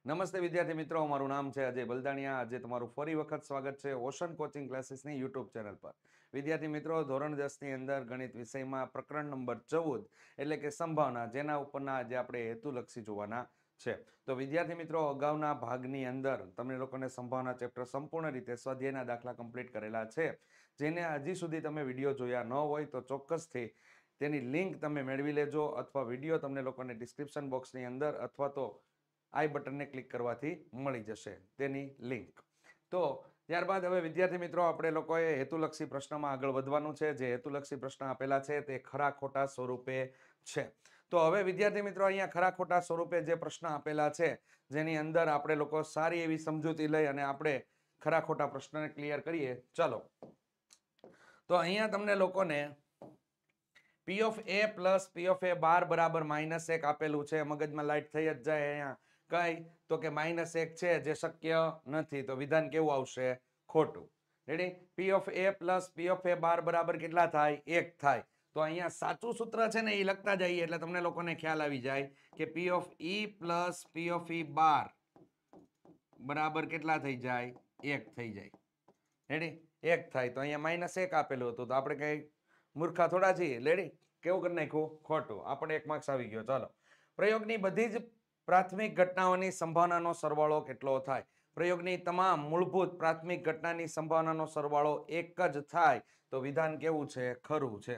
નમસ્તે વિદ્યાર્થી મિત્રો, મારું નામ છે અજય બલદાણિયા. આજે તમારું ફરી વખત સ્વાગત છે ઓશન કોચિંગ ક્લાસીસની યુટ્યુબ ચેનલ પર. વિદ્યાર્થી મિત્રો, ધોરણ 10 ની અંદર ગણિત વિષયમાં પ્રકરણ નંબર 14 એટલે કે સંભાવના, જેના ઉપરના આજે આપણે હેતુલક્ષી જોવાના છે. તો વિદ્યાર્થી મિત્રો, અગાઉના ભાગની અંદર તમને લોકોને સંભાવના ચેપ્ટર સંપૂર્ણ રીતે સ્વાધ્યાયના દાખલા કમ્પ્લીટ કરેલા છે. જેને હજી સુધી તમે વિડીયો જોયા ન હોય તો ચોક્કસથી તેની લિંક તમે મેળવી લેજો, અથવા વિડીયો તમને લોકોને ડિસ્ક્રિપ્શન બોક્સની અંદર અથવા તો આઈ બટનને ક્લિક કરવાથી મળી જશે તેની લિંક. તો ત્યારબાદ હવે વિદ્યાર્થી મિત્રો, આપણે લોકોએ હેતુલક્ષી પ્રશ્નમાં આગળ વધવાનું છે. જે હેતુલક્ષી પ્રશ્ન આપેલા છે તે ખરા ખોટા સ્વરૂપે છે. તો હવે વિદ્યાર્થી મિત્રો, અહીંયા ખરા ખોટા સ્વરૂપે જે પ્રશ્ન આપેલા છે, જેની અંદર આપણે લોકો સારી એવી સમજૂતી લઈ અને આપણે ખરા ખોટા પ્રશ્નને ક્લિયર કરીએ. ચલો, તો અહીંયા તમને લોકોને P of A plus P of A bar બરાબર -1 આપેલું છે. મગજમાં લાઈટ થઈ જ જાય અહીંયા. કઈ તો કે -1 છે, જે શક્ય નથી. તો વિધાન કેવું આવશે? ખોટું. Ready? P of A plus P of A bar બરાબર કેટલા થાય? 1 થાય. તો અહીંયા સાચું સૂત્ર છે ને એ લખતા જઈએ એટલે તમને લોકોને ખ્યાલ આવી જાય કે P of E plus P of E bar બરાબર કેટલા થઈ જાય? 1 થઈ જાય. રેડી? 1 થાય. તો અહીંયા -1 આપેલું હતું, તો આપણે કઈ મૂર્ખા થોડા છીએ. રેડી? કેવું કરી નાખ્યું? ખોટું. આપણે 1 માર્ક્સ આવી ગયો. ચાલો, પ્રયોગની બધી જ પ્રાથમિક ઘટનાઓની સંભાવનાનો સરવાળો કેટલો થાય? પ્રયોગની તમામ મૂળભૂત પ્રાથમિક ઘટનાની સંભાવનાનો સરવાળો 1 જ થાય. તો વિધાન કેવું છે? ખરું છે.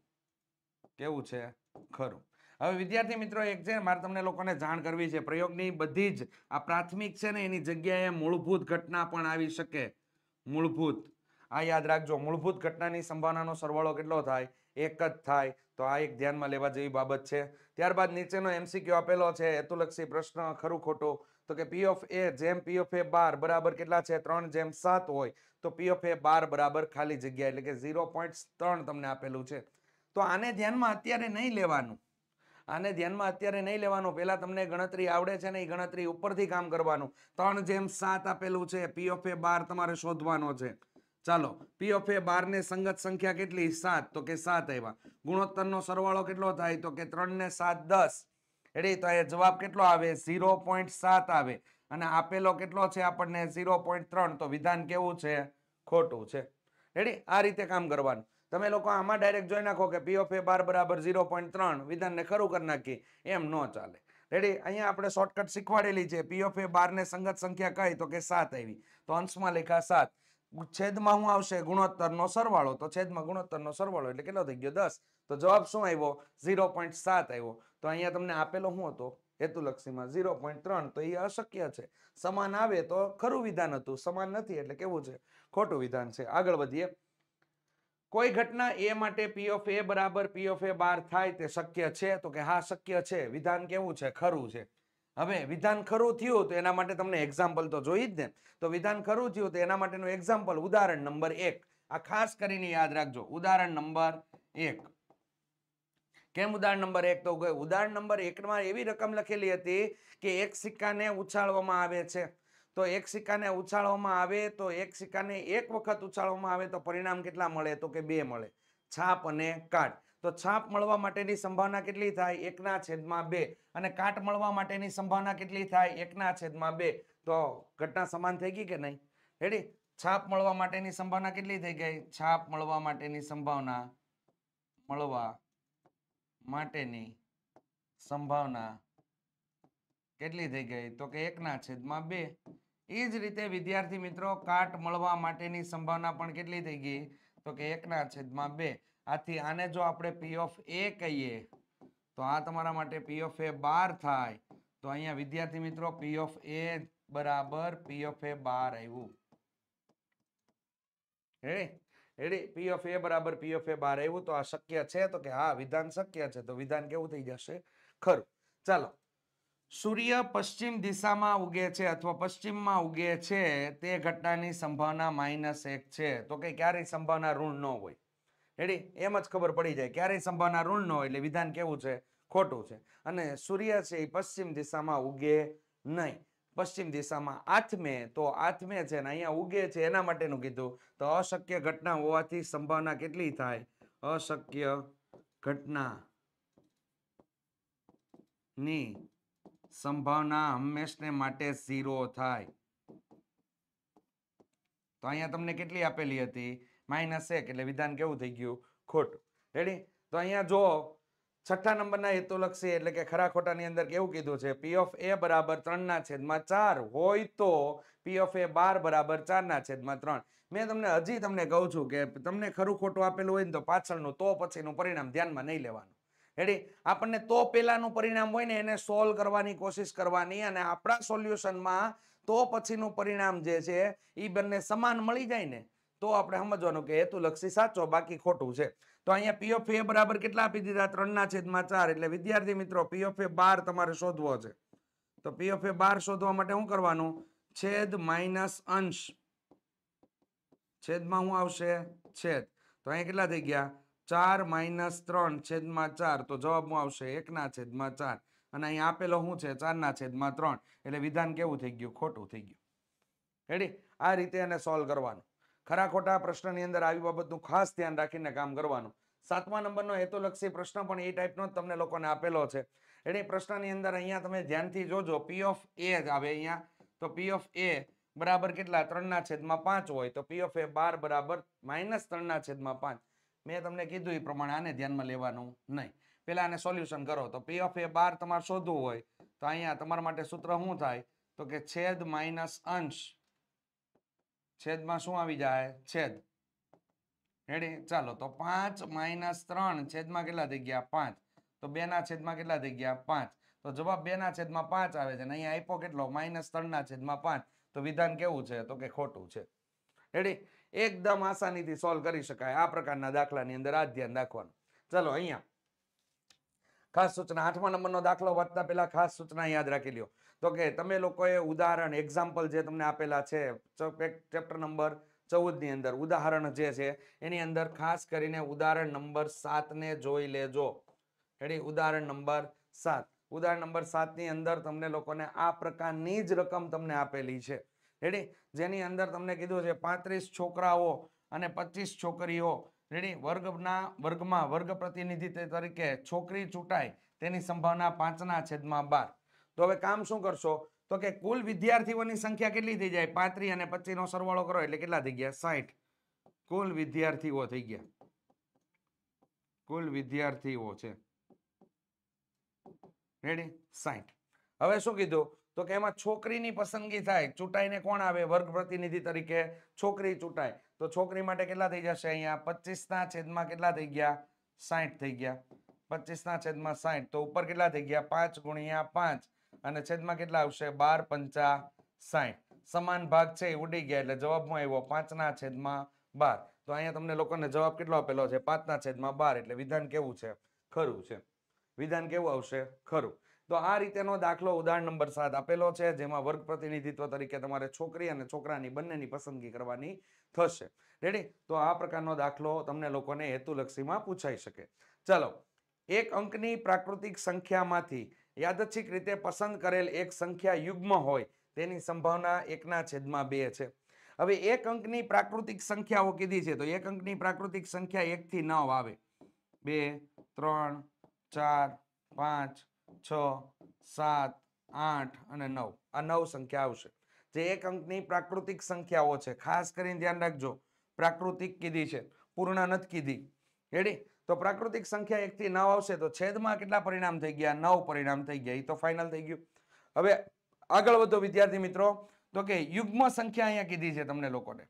કેવું છે? ખરું. હવે વિદ્યાર્થી મિત્રો, એક છે મારે તમને લોકોને જાણ કરવી છે. પ્રયોગની બધી જ આ પ્રાથમિક છે ને એની જગ્યાએ મૂળભૂત ઘટના પણ આવી શકે. મૂળભૂત, આ યાદ રાખજો, મૂળભૂત ઘટનાની સંભાવનાનો સરવાળો કેટલો થાય? 1 જ થાય. તો આ એક ધ્યાનમાં લેવા જેવી બાબત છે. ત્યારબાદ નીચેનો એમસીક્યુ આપેલો છે, હેતુલક્ષી પ્રશ્ન, ખરું ખોટું. તો કે પી ઓફ એ જેમ પી ઓફ એ બાર બરાબર કેટલા છે? 3/7 હોય. તો પી ઓફ એ બાર બરાબર ખાલી જગ્યા એટલે કે 0.3 તમને આપેલું છે. તો આને ધ્યાનમાં અત્યારે નહીં લેવાનું. આને ધ્યાનમાં અત્યારે નહીં લેવાનું. પહેલા તમને ગણતરી આવડે છે ને, એ ગણતરી ઉપરથી કામ કરવાનું. 3/7 આપેલું છે. પી ઓફ એ બાર તમારે શોધવાનો છે. ચાલો, પી ઓફ એ બાર ને સંગત સંખ્યા કેટલી? 7. તો કે 7 આવ્યા. ગુણોત્તરનો સરવાળો કેટલો થાય? તો કે 3 ને 7 10. રેડી? તો એ જવાબ કેટલો આવે? 0.7 આવે. અને આપેલો કેટલો છે આપણને? 0.3. તો વિધાન કેવું છે? ખોટું છે. રેડી? આ રીતે કામ કરવાનું. તમે લોકો આમાં ડાયરેક્ટ જોઈ નાખો કે પી ઓફ એ બાર બરાબર 0.3, વિધાનને ખરું કરી નાખી. એમ ન ચાલે. રેડી? અહીંયા આપણે શોર્ટકટ શીખવાડેલી છે. પી ઓફ એ બાર ને સંગત સંખ્યા કઈ? તો કે 7 આવી. તો અંશમાં લખ્યા 7. છેદમાં શું આવશે? ગુણોત્તરનો સરવાળો. તો છેદમાં ગુણોત્તરનો સરવાળો એટલે કેટલો થઈ ગયો? 10. તો જવાબ શું આવ્યો? 0.7 આવ્યો. તો અહીંયા તમને આપેલો શું હતો? હેતુલક્ષીમાં 0.3. તો એ અશક્ય છે. સમાન આવે તો ખરું વિધાન હતું, સમાન નથી એટલે કેવું છે? ખોટું વિધાન છે. આગળ વધીએ. કોઈ ઘટના એ માટે પી ઓફ એ બરાબર પી ઓફ એ બાર થાય તે શક્ય છે? તો કે હા, શક્ય છે. વિધાન કેવું છે? ખરું છે. હવે વિધાન ખરું થયું તો એના માટે તમને એક્ઝામ્પલ તો જોઈ જ ને. તો વિધાન ખરું થયું તો એના માટેનું એક્ઝામ્પલ ઉદાહરણ નંબર 1. આ ખાસ કરીને યાદ રાખજો. ઉદાહરણ નંબર 1. કેમ ઉદાહરણ નંબર 1? તો ઉદાહરણ નંબર 1 માં એવી રકમ લખેલી હતી કે એક સિક્કાને ઉછાળવામાં આવે છે. તો એક સિક્કાને ઉછાળવામાં આવે તો એક સિક્કાને એક વખત ઉછાળવામાં આવે તો પરિણામ કેટલા મળે? તો કે 2 મળે. છાપ અને કાટ. તો છાપ મળવા માટેની સંભાવના કેટલી થાય? 1/2. અને કાટ મળવા માટેની સંભાવના કેટલી થાય? 1/2. તો ઘટના સમાન થઈ ગઈ કે નહીં? રેડી? છાપ મળવા માટેની સંભાવના કેટલી થઈ ગઈ? છાપ મળવા માટેની સંભાવના કેટલી થઈ ગઈ? તો કે 1/2. એ જ રીતે વિદ્યાર્થી મિત્રો, કાટ મળવા માટેની સંભાવના પણ કેટલી થઈ ગઈ? તો કે 1/2. આથી આને જો આપણે પી ઓફ એ કહીએ તો આ તમારા માટે પી ઓફ એ બાર થાય. તો અહીંયા વિદ્યાર્થી મિત્રો, પી ઓફ એ બરાબર પી ઓફ એ બાર આવ્યું. રેડી? પી ઓફ એ બરાબર પી ઓફ એ બાર આવ્યું. તો આ શક્ય છે? તો કે હા, વિધાન શક્ય છે. તો વિધાન કેવું થઈ જશે? ખરું. ચાલો, સૂર્ય પશ્ચિમ દિશામાં ઉગે છે અથવા પશ્ચિમમાં ઉગે છે તે ઘટનાની સંભાવના -1 છે. તો કે ક્યારેય સંભાવના ઋણ ન હોય. રેડી? એમ જ ખબર પડી જાય. ક્યારેય સંભાવના ઋણ ન હોય એટલે વિધાન કેવું છે? ખોટું છે. અને સૂર્ય છે એ પશ્ચિમ દિશામાં ઉગે નહીં. પશ્ચિમ દિશામાં આથમે. તો આથમે છે ને અહીંયા ઉગે છે એના માટેનું કીધું. તો અશક્ય ઘટના હોવાથી સંભાવના કેટલી થાય? અશક્ય ઘટના ની સંભાવના હંમેશને માટે 0 થાય. તો અહીંયા તમને કેટલી આપેલી હતી? -1 એટલે વિધાન કેવું થઈ ગયું? ખોટું. રેડી? તો અહીંયા જો છઠ્ઠા નંબરના હેતુલક્ષી એટલે કે ખરા ખોટાની અંદર કેવું કીધું છે? P of A બરાબર 3/4 હોય તો P of A બાર બરાબર 4/3. મેં તમને કહું છું કે તમને ખરું ખોટું આપેલું હોય ને તો પાછળનું તો પછીનું પરિણામ ધ્યાનમાં નહીં લેવાનું. રેડી? આપણને તો પહેલાનું પરિણામ હોય ને એને સોલ્વ કરવાની કોશિશ કરવાની, અને આપણા સોલ્યુશનમાં તો પછીનું પરિણામ જે છે એ બંને સમાન મળી જાય ને તો આપણે સમજવાનું કે હેતુલક્ષી સાચો, બાકી ખોટું છે. તો અહીંયા P of A બરાબર કેટલા આપી દીધા? 3/4. એટલે વિદ્યાર્થી મિત્રો P of A બાર તમારે શોધવો છે. તો P of A બાર શોધવા માટે શું કરવાનું? છેદ માઇનસ અંશ. છેદમાં શું આવશે? છેદ. તો અહીંયા કેટલા થઈ ગયા? 4 - 3/4. તો જવાબ શું આવશે? 1/4. અને અહીંયા આપેલો શું છે? 4/3. એટલે વિધાન કેવું થઈ ગયું? ખોટું થઈ ગયું. રેડી? આ રીતે એને સોલ્વ કરવાનું. ખરા ખોટા પ્રશ્નની અંદર આવી બાબતનું ખાસ ધ્યાન રાખીને કામ કરવાનું. 7મા નંબરનો હેતુલક્ષી પ્રશ્ન પણ એ ટાઈપનો જ તમને લોકોને આપેલો છે. એટલે પ્રશ્નની અંદર અહીંયા તમે ધ્યાનથી જોજો. P of A જ આવે અહીંયા. તો P of A બરાબર કેટલા? 3/5 હોય તો P of A બાર બરાબર -3/5. મેં તમને કીધું એ પ્રમાણે આને ધ્યાનમાં લેવાનું નહીં. પેલા આને સોલ્યુશન કરો. તો P of A બાર તમારે શોધવું હોય તો અહીંયા તમારા માટે સૂત્ર શું થાય? તો કે છેદ માઇનસ અંશ. છેદમાં શું આવી જાય? છેદ. રેડી? ચાલો, તો 5 - 3 છેદમાં કેટલા થઈ ગયા? 5. તો 2/5 કેટલા થઈ ગયા? 5. તો જવાબ 2/5 આવે છે. અને અહીંયા આપ્યો કેટલો? -3/5. તો વિધાન કેવું છે? તો કે ખોટું છે. રેડી? એકદમ આસાનીથી સોલ્વ કરી શકાય આ પ્રકારના દાખલાની અંદર. આ ધ્યાન રાખવાનું. ચલો, અહીંયા ખાસ સૂચના. 8મા નંબરનો દાખલો વાંચતા પહેલા ખાસ સૂચના યાદ રાખી લ્યો. તો કે તમે લોકોએ ઉદાહરણ એક્ઝામ્પલ જે તમને આપેલા છે ચેપ્ટર નંબર 14 ની અંદર ઉદાહરણ જે છે એની અંદર ખાસ કરીને ઉદાહરણ નંબર 7 ને જોઈ લેજો. રેડી? ઉદાહરણ નંબર 7. ઉદાહરણ નંબર 7 ની અંદર તમને લોકોને આ પ્રકારની જ રકમ તમને આપેલી છે. રેડી? જેની અંદર તમને કીધું છે 35 છોકરાઓ અને 25 છોકરીઓ. રેડી? વર્ગમાં વર્ગ પ્રતિનિધિ તરીકે છોકરી ચૂંટાય તેની સંભાવના 5/12. તો હવે કામ શું કરશો? તો કે કુલ વિદ્યાર્થીઓની સંખ્યા કેટલી થઈ જાય? 35 અને 25 નો સરવાળો કરો એટલે કેટલા થઈ ગયા? 60. કુલ વિદ્યાર્થીઓ થઈ ગયા. કુલ વિદ્યાર્થીઓ છે. રેડી? 60. હવે શું કીધું? તો કે એમાં છોકરીની પસંદગી થાય. ચૂંટાઈને કોણ આવે? વર્ગ પ્રતિનિધિ તરીકે છોકરી ચૂંટાય. તો છોકરી માટે કેટલા થઈ જશે? અહીંયા 25/60 કેટલા થઈ ગયા? 60 થઈ ગયા. 25/60. તો ઉપર કેટલા થઈ ગયા? 5 × 5 અને છેદમાં કેટલા આવશે? 12 × 5 60. સમાન ભાગ છે એ ઉડી ગયા એટલે જવાબમાં આવ્યો 5/12. તો અહીંયા તમને લોકોને જવાબ કેટલો આપેલો છે? 5/12. એટલે વિધાન કેવું છે? ખરું છે. વિધાન કેવું આવશે? ખરું. તો આ રીતેનો દાખલો ઉદાહરણ નંબર 7 આપેલો છે, જેમાં વર્ગ પ્રતિનિધિત્વ તરીકે તમારે છોકરી અને છોકરાની બંનેની પસંદગી કરવાની થશે. રેડી? તો આ પ્રકારનો દાખલો તમને લોકોને હેતુલક્ષીમાં પૂછાઈ શકે. ચાલો, એક અંકની પ્રાકૃતિક સંખ્યામાંથી યાદચ્છિક રીતે પસંદ કરેલ એક સંખ્યા યુગ્મ હોય તેની સંભાવના 1/2 છે. હવે એક અંકની પ્રાકૃતિક સંખ્યાઓ કીધી છે તો એક અંકની પ્રાકૃતિક સંખ્યા 1 થી 9 આવે. 2 3 4 5 6 7 8 અને 9. આ 9 સંખ્યા આવશે. જે એક અંકની પ્રાકૃતિક સંખ્યાઓ છે. ખાસ કરીને ધ્યાન રાખજો, પ્રાકૃતિક કીધી છે, પૂર્ણ નથી કીધી. રેડી? તો પ્રાકૃતિક સંખ્યા 1 થી 9 આવશે તો છેદમાં કેટલા પરિણામ થઈ ગયા? 9 પરિણામ થઈ ગયા. એ તો ફાઇનલ થઈ ગયું. હવે આગળ વધો વિદ્યાર્થી મિત્રો. તો કે યુગ્મ સંખ્યા અહીંયા કીધી છે તમને લોકોને.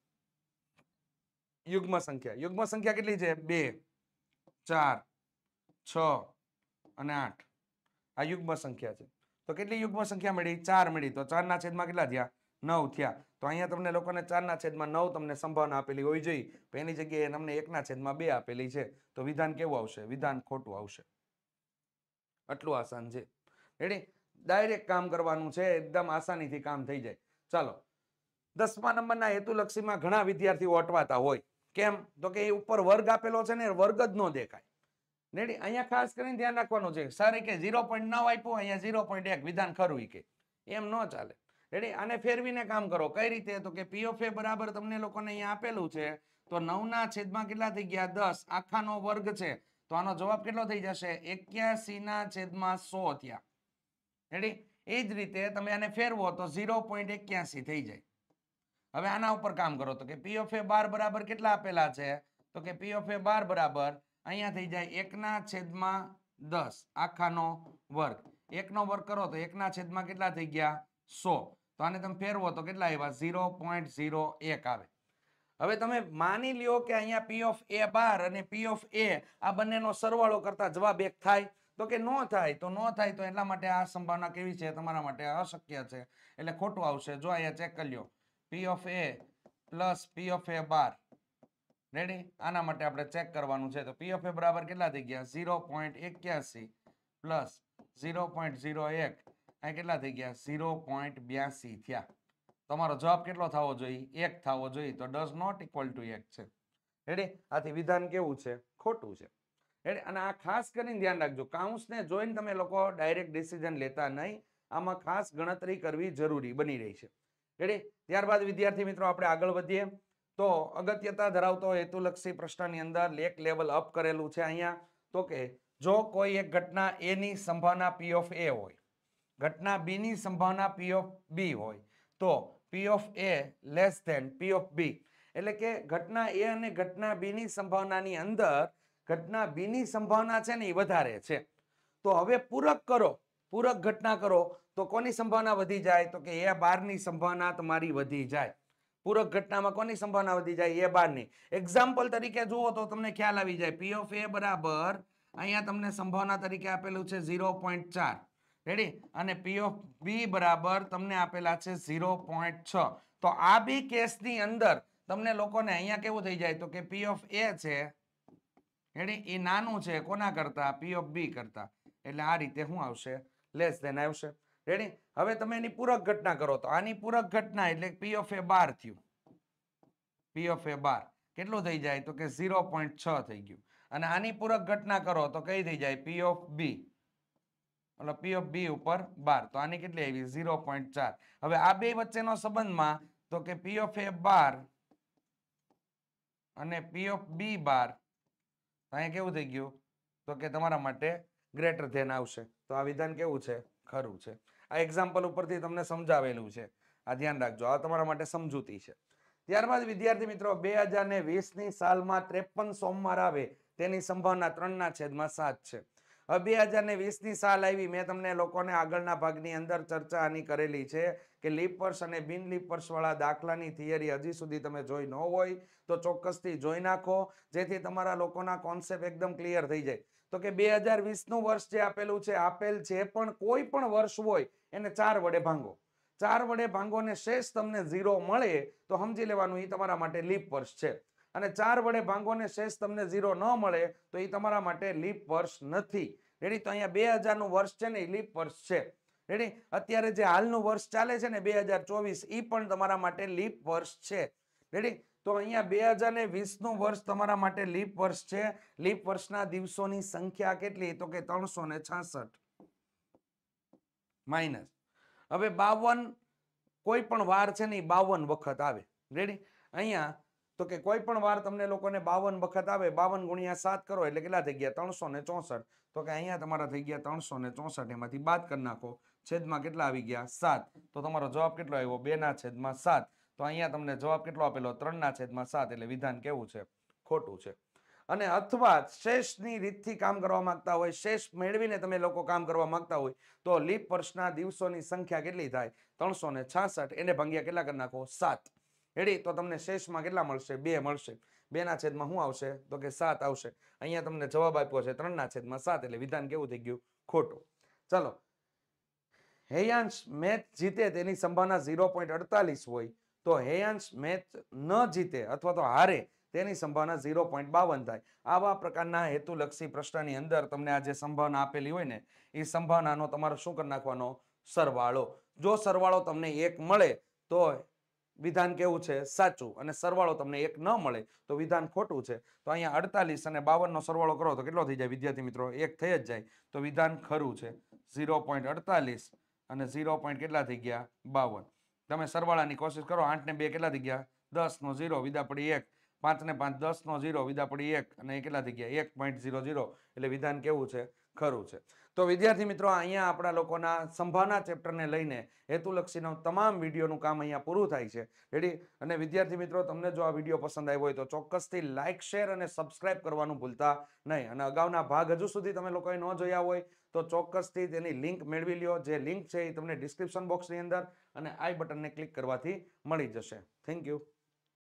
યુગ્મ સંખ્યા કેટલી છે? 2 4 6 અને 8. આ યુગ્મ સંખ્યા છે. તો કેટલી યુગ્મ સંખ્યા મળી? 4 મળી. તો 4 ના છેદમાં કેટલા થયા? 9 થયા. તો અહીંયા તમને લોકોને 4 ના છેદમાં 9 તમને સંભાવના આપેલી હોવી જોઈએ. તો એની જગ્યાએ તમને 1 ના છેદમાં 2 આપેલી છે. તો વિધાન કેવું આવશે? વિધાન ખોટું આવશે. આટલું આસાન છે. રેડી? ડાયરેક્ટ કામ કરવાનું છે, એકદમ આસાનીથી કામ થઈ જાય. ચાલો, 10મા નંબરના હેતુલક્ષીમાં ઘણા વિદ્યાર્થીઓ અટવાતા હોય. કેમ? તો કે એ ઉપર વર્ગ આપેલો છે ને, વર્ગ જ ન દેખાય. રેડી? અહીંયા ખાસ કરીને ધ્યાન રાખવાનું છે. સર કે 0.9 આપ્યું, અહીંયા 0.1 વિધાન ખરું કે એમ ન ચાલે. રેડી? આને ફેરવીને કામ કરો. કઈ રીતે? તો કે P of A બરાબર તમને લોકોને અહીંયા આપેલું છે. તો 9 ના છેદમાં કેટલા થઈ ગયા? 10. આખાનો વર્ગ છે તો આનો જવાબ કેટલો થઈ જશે? 81 ના છેદમાં 100 થયા. રેડી? એ જ રીતે તમે આને ફેરવો તો 0.81 થઈ જાય. હવે આના ઉપર કામ કરો તો કે પી ઓફ એ બાર બરાબર કેટલા આપેલા છે? તો કે પી ઓફ એ બાર બરાબર અહીંયા થઈ જાય 1/10 આખાનો વર્ગ. 1 નો વર્ગ કરો તો 1/, કેટલા થઈ ગયા? 100. તો આને તમે ફેરવો તો કેટલા આવ્યા? 0.01 આવે. હવે તમે માની લ્યો કે અહીંયા પી ઓફ એ બાર અને પી ઓફ એ આ બંનેનો સરવાળો કરતા જવાબ એક થાય. તો કે નો થાય. તો નો થાય તો એટલા માટે આ સંભાવના કેવી છે? તમારા માટે અશક્ય છે, એટલે ખોટું આવશે. જો અહીંયા ચેક કરી લ્યો, P of A plus P of A bar. Ready? આના માટે આપણે ચેક કરવાનું છે. તો પી ઓફ એ બરાબર કેટલા થઈ ગયા? 0.81 પ્લસ 0.01 આ કેટલા થઈ ગયા? 0.82 થયા. તમારો જવાબ કેટલો થવો જોઈએ? 1 થવો જોઈએ. તો ડઝ નોટ ઇક્વલ ટુ 1 છે. રેડી? આથી વિધાન કેવું છે? ખોટું છે. રેડી? અને આ ખાસ કરીને ધ્યાન રાખજો, કાઉન્સને જોઈને તમે લોકો ડાયરેક્ટ ડિસિઝન લેતા નહીં. આમાં ખાસ ગણતરી કરવી જરૂરી બની રહી છે. રેડી? ત્યારબાદ વિદ્યાર્થી મિત્રો આપણે આગળ વધીએ. તો અગત્યતા ધરાવતો હેતુલક્ષી પ્રશ્નની અંદર એક લેવલ અપ કરેલું છે અહીંયા. તો કે જો કોઈ એક ઘટના એ ની સંભાવના પી ઓફ એ હોય, ઘટના બી ની સંભાવના પી ઓફ બી હોય, તો P of A less than P of B. એટલે કે ઘટના એ અને ઘટના બી ની સંભાવનાની અંદર ઘટના બી ની સંભાવના છે ને એ વધારે છે. તો હવે પૂરક કરો, પૂરક ઘટના કરો તો કોની સંભાવના વધી જાય? તો કે એ બાર ની સંભાવના તમારી વધી જાય. પૂરક ઘટનામાં કોની સંભાવના વધી જાય? એ બાર ની. એક્ઝામ્પલ તરીકે જુઓ તો તમને ખ્યાલ આવી જાય. પી ઓફ એ બરાબર અહીંયા તમને સંભાવના તરીકે આપેલું છે 0.4. રેડી? અને પી ઓફ બી બરાબર તમને આપેલા છે 0.6. તો આ બી કેસની અંદર તમને લોકોને અહીંયા કેવું થઈ જાય? તો કે પી ઓફ એ છે, રેડી, એ નાનું છે કોના કરતા? પી ઓફ બી કરતા. એટલે આ રીતે શું આવશે? લેસ ધેન આવશે. રેડી? હવે તમે એની પૂરક ઘટના કરો તો આની પૂરક ઘટના એટલે પી ઓફ એ બાર થયું. પી ઓફ એ બાર કેટલું થઈ જાય? તો કે 0.6 થઈ ગયું. અને આની પૂરક ઘટના કરો તો કઈ થઈ જાય? પી ઓફ બી, એટલે પી ઓફ બી ઉપર બાર. તો આની કેટલી આવી? 0.4. હવે આ બે વચ્ચેનો સંબંધમાં તો કે પી ઓફ એ બાર અને પી ઓફ બી બાર, અહીંયા કેવું થઈ ગયું? તો કે તમારા માટે ગ્રેટર ધેન આવશે. તો આ વિધાન કેવું છે? ખરું છે. આ એક્ઝામ્પલ ઉપરથી તમને સમજાવેલું છે. આ ધ્યાન રાખજો, આ તમારા માટે સમજૂતી છે. ત્યારબાદ વિદ્યાર્થી મિત્રો 2020 ની સાલમાં 53 સોમવાર આવે તેની સંભાવના 3/7 છે. હવે 2020 ની સાલ આવી, મેં તમને લોકોને આગળના ભાગની અંદર ચર્ચા આની કરેલી છે કે લીપ વર્ષ અને બિન લીપ વર્ષ વાળા દાખલાની થિયરી હજી સુધી તમે જોઈ ન હોય તો ચોક્કસથી જોઈ નાખો, જેથી તમારા લોકોના કોન્સેપ્ટ એકદમ ક્લિયર થઈ જાય. તો કે 2020 નું વર્ષ જે આપેલું છે, આપેલ છે, પણ કોઈ પણ વર્ષ હોય એને 4 વડે ભાંગો. 4 વડે ભાંગો ને શેષ તમને 0 મળે તો સમજી લેવાનું એ તમારા માટે લીપ વર્ષ છે. અને 4 વડે ભાંગો ને શેષ તમને 0 ન મળે તો એ તમારા માટે લીપ વર્ષ નથી. રેડી? તો અહીંયા 2000 નું વર્ષ છે ને એ લીપ વર્ષ છે. રેડી? અત્યારે જે હાલનું વર્ષ ચાલે છે ને 2024, એ પણ તમારા માટે લીપ વર્ષ છે. રેડી? તો અહીંયા 2020 નું વર્ષ તમારા માટે લીપ વર્ષ છે. લીપ વર્ષના દિવસોની સંખ્યા કેટલી? તો કે 366 માઇનસ. હવે 52 કોઈ પણ વાર છે ને એ 52 વખત આવે. રેડી? અહીંયા તો કે કોઈ પણ વાર તમને લોકોને 52 વખત આવે, 52 ગુણ્યા 7 કરો એટલે કેટલા થઈ ગયા? 364. તો કે અહીંયા તમારા થઈ ગયા 364. એમાંથી બાદ કરી નાખો, છેદમાં કેટલા આવી ગયા? 7. તો તમારો જવાબ કેટલો આવ્યો? 2/7. તો અહીંયા તમને જવાબ કેટલો આપેલો? 3/7. એટલે વિધાન કેવું છે? ખોટું છે. અને અથવા શેષની રીતથી કામ કરવા માંગતા હોય, શેષ મેળવીને તમે લોકો કામ કરવા માંગતા હોય તો લીપ વર્ષના દિવસોની સંખ્યા કેટલી થાય? 366. એને ભાગ્યા કેટલા કરી નાખો? 7. રેડી? તો તમને શેષમાં કેટલા મળશે? 2 મળશે. 2/7 શું આવશે? તો કે 7 આવશે. અહીંયા તમને જવાબ આપ્યો છે 3/7. એટલે વિધાન કેવું થઈ ગયું? ખોટું. ચાલો, હેયાંશ મેચ જીતે તેની સંભાવના 0.48 હોય તો હેયાંશ મેચ ન જીતે અથવા તો હારે તેની સંભાવના 0.52 થાય. આવા પ્રકારના હેતુલક્ષી પ્રશ્નની અંદર તમને આ જે સંભાવના આપેલી હોય ને એ સંભાવનાનો તમારે શું કરી નાખવાનો? સરવાળો. જો સરવાળો તમને 1 મળે તો વિધાન કેવું છે? સાચું. અને સરવાળો તમને 1 ન મળે તો વિધાન ખોટું છે. તો અહીંયા 48 અને 52 નો સરવાળો કરો તો કેટલો થઈ જાય વિદ્યાર્થી મિત્રો? 1 થઈ જ જાય. તો વિધાન ખરું છે. 0.48 અને 0. કેટલા થઈ ગયા? 52. તમે સરવાળાની કોશિશ કરો. 8 ને 2 કેટલા થઈ ગયા? 10 નો 0 વિદા પડી 1. 5 ને 5 10 નો 0 વિદા પડી 1 અને એ કેટલા થઈ ગયા? 1.00. એટલે વિધાન કેવું છે? ખરું છે. તો વિદ્યાર્થી મિત્રો અહીંયા આપણા લોકોના સંભાવના ચેપ્ટરને લઈને હેતુલક્ષીનો તમામ વિડીયોનું કામ અહીંયા પૂરું થાય છે. રેડી? અને વિદ્યાર્થી મિત્રો તમને જો આ વિડીયો પસંદ આવ્યો હોય તો ચોક્કસથી લાઇક, શેર અને સબસ્ક્રાઇબ કરવાનું ભૂલતા નહીં. અને અગાઉના ભાગ હજુ સુધી તમે લોકોએ ન જોયા હોય તો ચોક્કસથી તેની લિંક મેળવી લ્યો. જે લિંક છે એ તમને ડિસ્ક્રિપ્શન બોક્સની અંદર અને આઈ બટનને ક્લિક કરવાથી મળી જશે. Thank you.